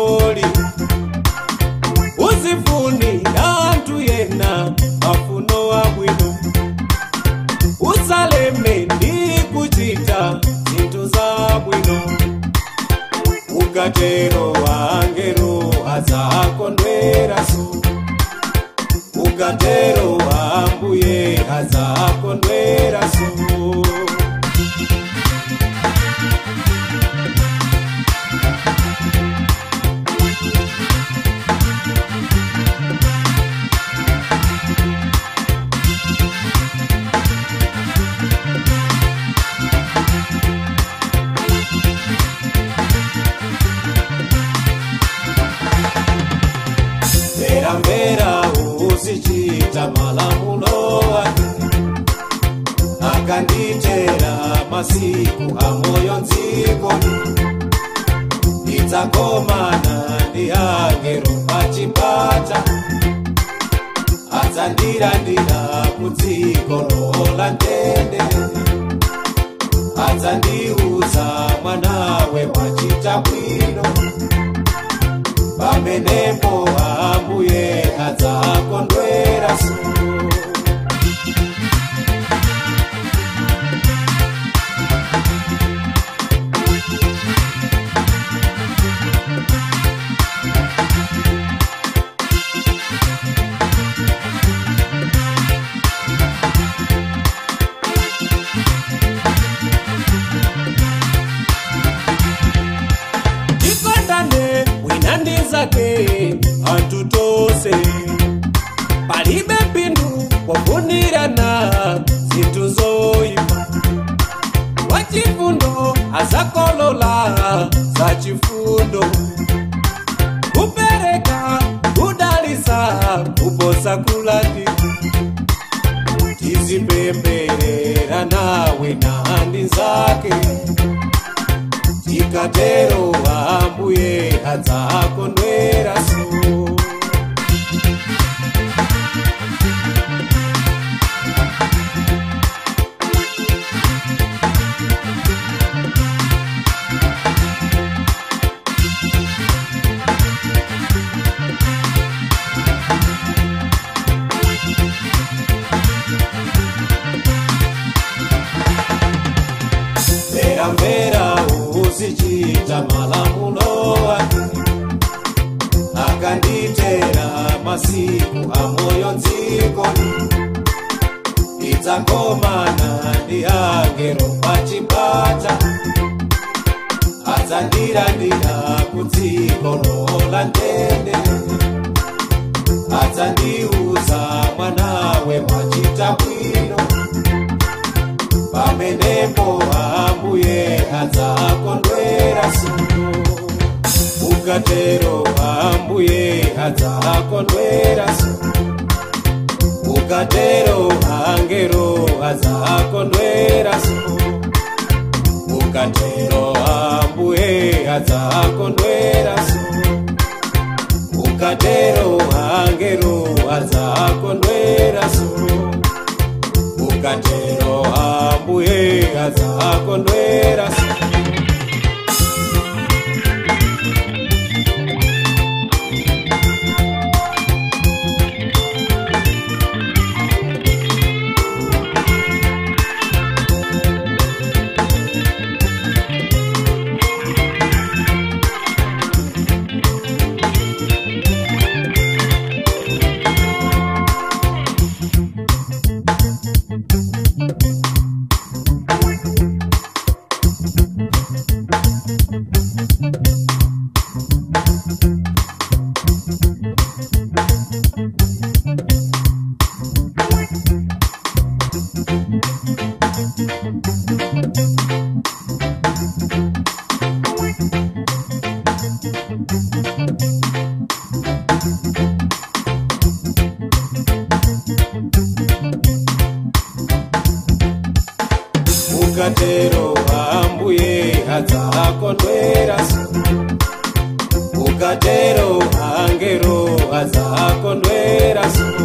mugoli uzifuni antu yena mafuno abwino usaleme ndi kuchita zinthu zabwino ukatero angelo azakondweraso ukatero ambuye azakondweraso Vera usichita malamulo akanditera masiku amoyo nziko itsakomana ndi angelo pachipata adzandirandira kudziko lola ndende adzandiuza mwanawe wachita bwino pamenepo ambuye adzakondweraso zake antu tose palibe pindu pofunirana zinthu zoyipa wachifundo azakolola za chifundo kupereka kudalisa kuposa kulandi tizipemberera nawe nandi zake tikatero ambuye adzakondweraso vera usichita malamulo akanditera masiku amoyo nziko itsakomana ndi angelo pachipata adzandirandira kudziko lola ndende adzandiuza mwanawe wachita bwino pamenepo ambuye adzakondweraso ukatero ambuye adzakondweraso ukatero angelo adzakondweraso ukatero ambuye adzakondweraso ukatero angelo adzakondweraso ukatero ambuye adzakondweraso ukatero ambuye adzakondweraso ukatero angelo adzakondweraso